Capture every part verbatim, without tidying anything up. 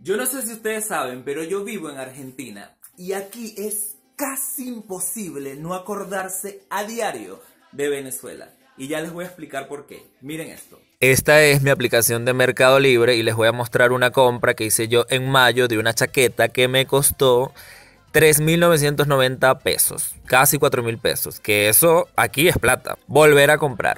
Yo no sé si ustedes saben, pero yo vivo en Argentina y aquí es casi imposible no acordarse a diario de Venezuela. Y ya les voy a explicar por qué. Miren esto. Esta es mi aplicación de Mercado Libre y les voy a mostrar una compra que hice yo en mayo de una chaqueta que me costó tres mil novecientos noventa pesos, casi cuatro mil pesos, que eso aquí es plata. Volver a comprar.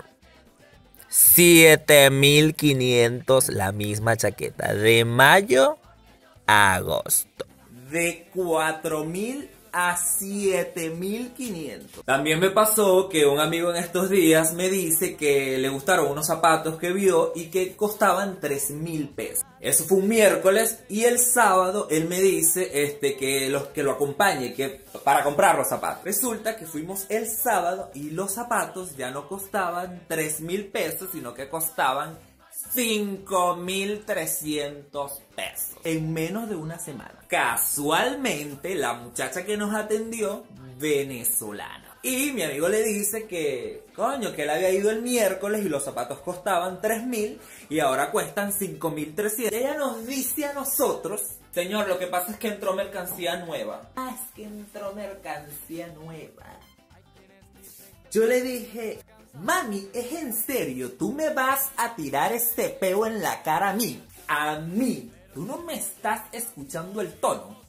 siete mil quinientos la misma chaqueta, de mayo a agosto. De cuatro mil a siete mil quinientos. También me pasó que un amigo en estos días me dice que le gustaron unos zapatos que vio y que costaban tres mil pesos. Eso fue un miércoles y el sábado él me dice este, que, los, que lo acompañe que, para comprar los zapatos. Resulta que fuimos el sábado y los zapatos ya no costaban tres mil pesos, sino que costaban cinco mil trescientos pesos en menos de una semana. Casualmente la muchacha que nos atendió, venezolana. Y mi amigo le dice que, coño, que él había ido el miércoles y los zapatos costaban tres mil y ahora cuestan cinco mil trescientos. Ella nos dice a nosotros, señor, lo que pasa es que entró mercancía nueva. Ah, es que entró mercancía nueva. Yo le dije, mami, ¿es en serio? ¿Tú me vas a tirar este peo en la cara a mí? A mí. ¿Tú no me estás escuchando el tono?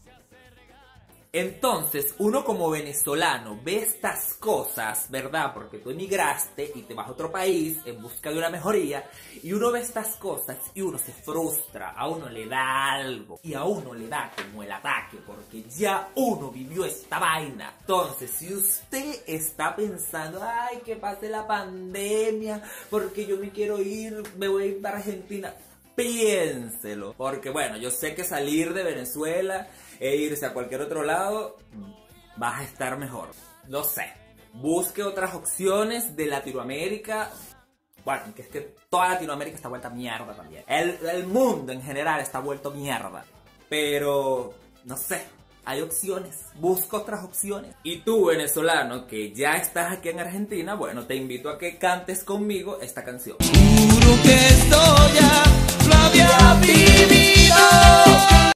Entonces, uno como venezolano ve estas cosas, ¿verdad? Porque tú emigraste y te vas a otro país en busca de una mejoría. Y uno ve estas cosas y uno se frustra. A uno le da algo. Y a uno le da como el ataque. Porque ya uno vivió esta vaina. Entonces, si usted está pensando, ay, que pase la pandemia, porque yo me quiero ir, me voy a ir para Argentina, piénselo. Porque bueno, yo sé que salir de Venezuela e irse a cualquier otro lado, vas a estar mejor. No sé. Busque otras opciones de Latinoamérica. Bueno, que es que toda Latinoamérica está vuelta mierda también. El, el mundo en general está vuelto mierda. Pero, no sé, hay opciones. Busca otras opciones. Y tú, venezolano, que ya estás aquí en Argentina, bueno, te invito a que cantes conmigo esta canción. Juro que esto ya lo había vivido.